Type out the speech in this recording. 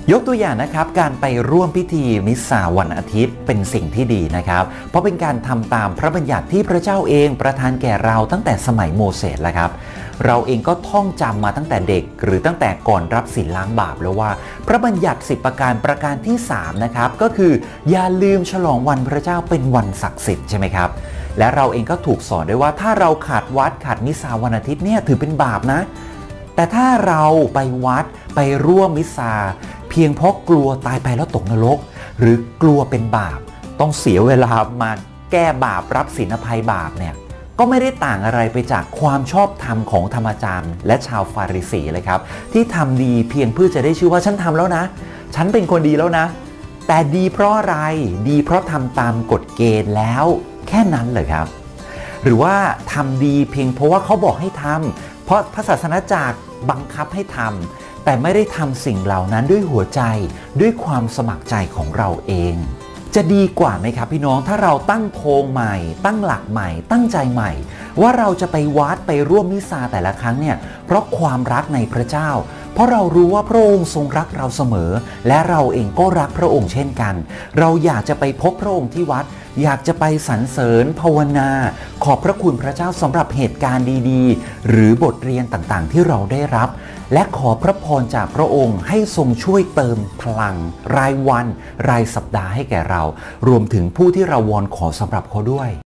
ยกตัวอย่างนะครับการไปร่วมพิธีมิสซาวันอาทิตย์เป็นสิ่งที่ดีนะครับเพราะเป็นการทำตามพระบัญญัติที่พระเจ้าเองประทานแก่เราตั้งแต่สมัยโมเสสแล้วครับเราเองก็ท่องจำมาตั้งแต่เด็กหรือตั้งแต่ก่อนรับศีลล้างบาปแล้วว่าพระบัญญัติ10ประการที่3นะครับก็คืออย่าลืมฉลองวันพระเจ้าเป็นวันศักดิ์สิทธิ์ใช่ไหมครับและเราเองก็ถูกสอนด้วยว่าถ้าเราขาดวัดขาดมิสซาวันอาทิตย์เนี่ยถือเป็นบาปนะแต่ถ้าเราไปวัดไปร่วมมิสซาเพียงเพราะกลัวตายไปแล้วตกนรกหรือกลัวเป็นบาปต้องเสียเวลามาแก้บาปรับศีลอภัยบาปเนี่ยก็ไม่ได้ต่างอะไรไปจากความชอบธรรมของธรรมจารย์และชาวฟาริสีเลยครับที่ทำดีเพียงเพื่อจะได้ชื่อว่าฉันทำแล้วนะฉันเป็นคนดีแล้วนะแต่ดีเพราะอะไรดีเพราะทำตามกฎเกณฑ์แล้วแค่นั้นเลยครับหรือว่าทำดีเพียงเพราะว่าเขาบอกให้ทำเพราะพระศาสนาจารย์บังคับให้ทำแต่ไม่ได้ทำสิ่งเหล่านั้นด้วยหัวใจด้วยความสมัครใจของเราเองจะดีกว่าไหมครับพี่น้องถ้าเราตั้งโครงใหม่ตั้งหลักใหม่ตั้งใจใหม่ว่าเราจะไปวัดไปร่วมมิสซาแต่ละครั้งเนี่ยเพราะความรักในพระเจ้าเพราะเรารู้ว่าพระองค์ทรงรักเราเสมอและเราเองก็รักพระองค์เช่นกันเราอยากจะไปพบพระองค์ที่วัดอยากจะไปสรรเสริญภาวนาขอบพระคุณพระเจ้าสำหรับเหตุการณ์ดีๆหรือบทเรียนต่างๆที่เราได้รับและขอพระพรจากพระองค์ให้ทรงช่วยเติมพลังรายวันรายสัปดาห์ให้แก่เรารวมถึงผู้ที่เราวอนขอสำหรับเขาด้วย